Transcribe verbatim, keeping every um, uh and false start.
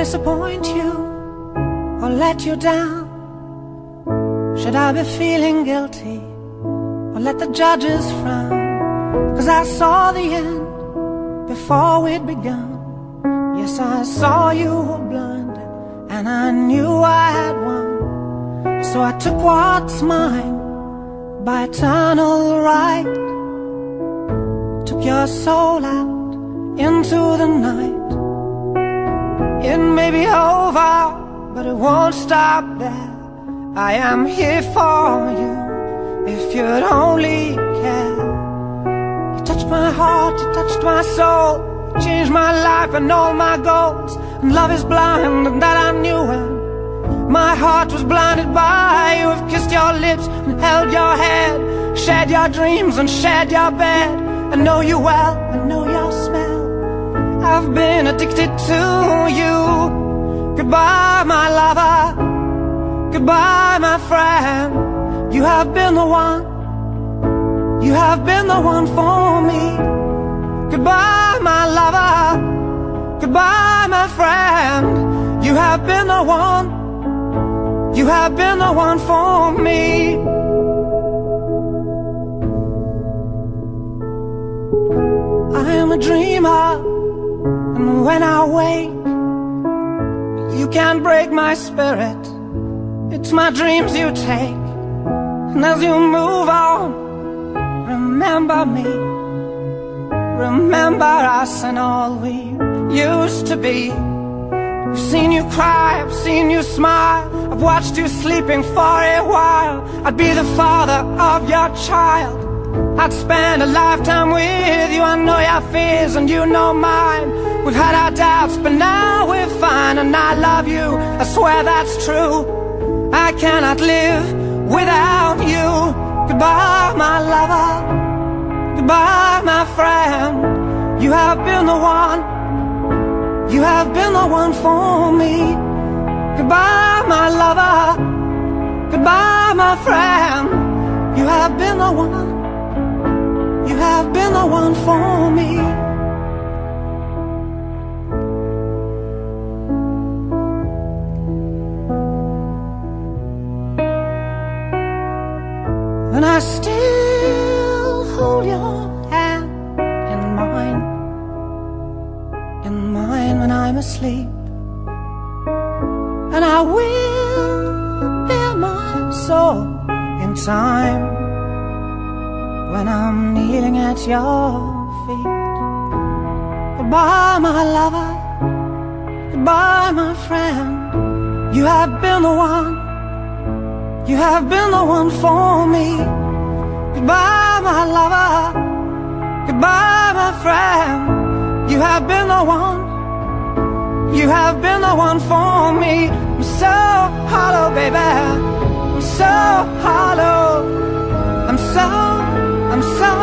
disappoint you or let you down? Should I be feeling guilty or let the judges frown? 'Cause I saw the end before we'd begun. Yes, I saw you were blinded and I knew I had won. So I took what's mine by eternal right, took your soul out into the night. It may be over, but it won't stop there. I am here for you, if you'd only care. You touched my heart, you touched my soul, you changed my life and all my goals. And love is blind, and that I knew when my heart was blinded by you. Have kissed your lips and held your head, shared your dreams and shared your bed. I know you well, I know your smell, I've been addicted to you. Goodbye, my lover, goodbye, my friend. You have been the one, you have been the one for me. Goodbye, my lover, goodbye, my friend. You have been the one, you have been the one for me. I am a dreamer, and when I wake, you can't break my spirit. It's my dreams you take, and as you move on, remember me, remember us and all we used to be. I've seen you cry, I've seen you smile, I've watched you sleeping for a while. I'd be the father of your child, I'd spend a lifetime with you. I know your fears and you know mine. We've had our doubts, but now we're fine. And I love you, I swear that's true. I cannot live without you. Goodbye, my lover, goodbye, my friend. You have been the one, you have been the one for me. Goodbye, my lover, goodbye, my friend. You have been the one, you have been the one for me. And I still hold your hand in mine, in mine when I'm asleep. And I will bare my soul in time when I'm kneeling at your feet. Goodbye, my lover, goodbye, my friend. You have been the one, you have been the one for me. Goodbye, my lover, goodbye, my friend. You have been the one, you have been the one for me. I'm so hollow, baby, I'm so hollow. I'm so, I'm so